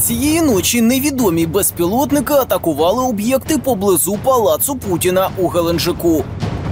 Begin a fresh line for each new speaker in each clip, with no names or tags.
Цієї ночі невідомі безпілотники атакували об'єкти поблизу палацу Путіна у Геленджику.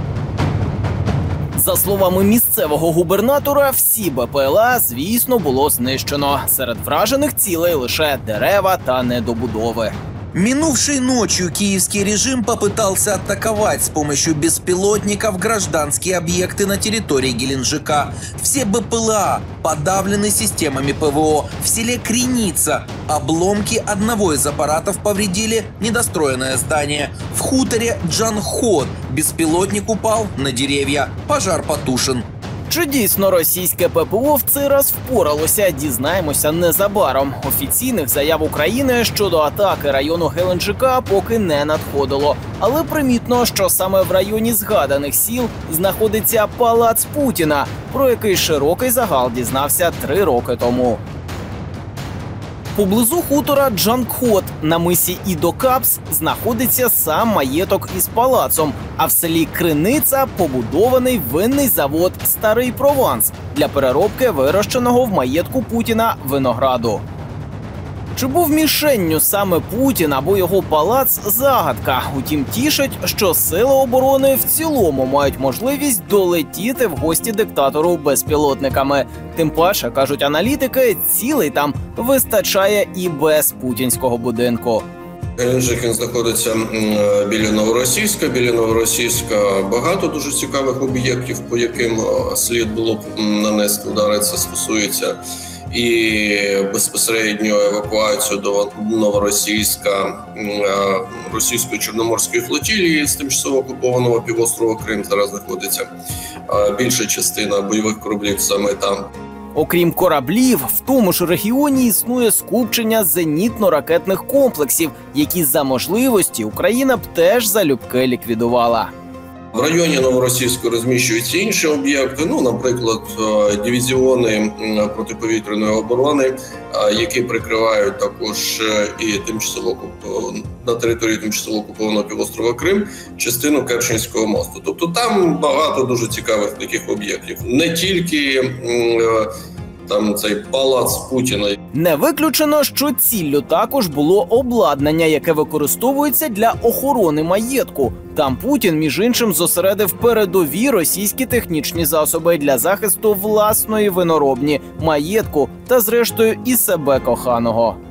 За словами місцевого губернатора, всі БПЛА, звісно, було знищено. Серед вражених цілей лише дерева та недобудови.
Минувшей ночью киевский режим попытался атаковать с помощью беспилотников гражданские объекты на территории Геленджика. Все БПЛА подавлены системами ПВО. В селе Креница обломки одного из аппаратов повредили недостроенное здание. В хуторе Джанхот беспилотник упал на деревья. Пожар потушен.
Чи дійсно російське ППО в цей раз впоралося, дізнаємося незабаром. Офіційних заяв України щодо атаки району Геленджика поки не надходило. Але примітно, що саме в районі згаданих сіл знаходиться палац Путіна, про який широкий загал дізнався 3 роки тому. Поблизу хутора Джанхот на мисі Ідокапс знаходиться сам маєток із палацом, а в селі Криниця побудований винний завод «Старий Прованс» для переробки вирощеного в маєтку Путіна винограду. Чи був мішенню саме Путін або його палац – загадка. Утім, тішить, що сили оборони в цілому мають можливість долетіти в гості диктатору безпілотниками. Тим паче, кажуть аналітики, цілей там вистачає і без путінського будинку.
Геленджик знаходиться біля Новоросійська. Біля Новоросійська багато дуже цікавих об'єктів, по яким слід було б нанести удари. Це стосується і безпосередньо евакуацію до Новоросійська російської Чорноморської флотилії з тимчасово окупованого півострова Крим. Зараз знаходиться більша частина бойових кораблів саме там.
Окрім кораблів, в тому ж регіоні існує скупчення зенітно-ракетних комплексів, які за можливості Україна б теж залюбки ліквідувала.
В районі Новоросійського розміщуються інші об'єкти, наприклад, дивізіони протиповітряної оборони, які прикривають також і на території тимчасово окупованого півострова Крим частину Керченського мосту. Тобто там багато дуже цікавих таких об'єктів. Не тільки там цей палац Путіна.
Не виключено, що ціллю також було обладнання, яке використовується для охорони маєтку. Там Путін, між іншим, зосередив передові російські технічні засоби для захисту власної виноробні, маєтку та, зрештою, і себе коханого.